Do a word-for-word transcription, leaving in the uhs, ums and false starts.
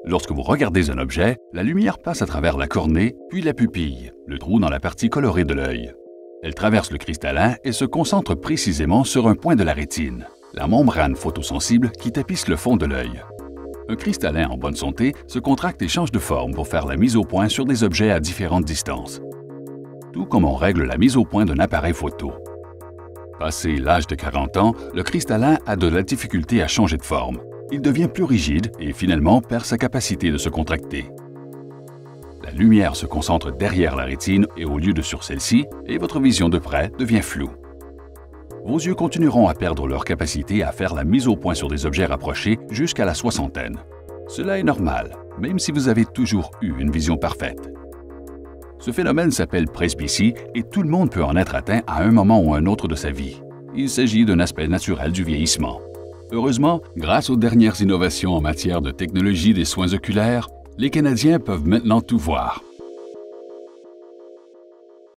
Lorsque vous regardez un objet, la lumière passe à travers la cornée, puis la pupille, le trou dans la partie colorée de l'œil. Elle traverse le cristallin et se concentre précisément sur un point de la rétine, la membrane photosensible qui tapisse le fond de l'œil. Un cristallin en bonne santé se contracte et change de forme pour faire la mise au point sur des objets à différentes distances. Tout comme on règle la mise au point d'un appareil photo. Passé l'âge de quarante ans, le cristallin a de la difficulté à changer de forme. Il devient plus rigide et finalement perd sa capacité de se contracter. La lumière se concentre derrière la rétine et au lieu de sur celle-ci, et votre vision de près devient floue. Vos yeux continueront à perdre leur capacité à faire la mise au point sur des objets rapprochés jusqu'à la soixantaine. Cela est normal, même si vous avez toujours eu une vision parfaite. Ce phénomène s'appelle presbytie et tout le monde peut en être atteint à un moment ou un autre de sa vie. Il s'agit d'un aspect naturel du vieillissement. Heureusement, grâce aux dernières innovations en matière de technologie des soins oculaires, les Canadiens peuvent maintenant tout voir.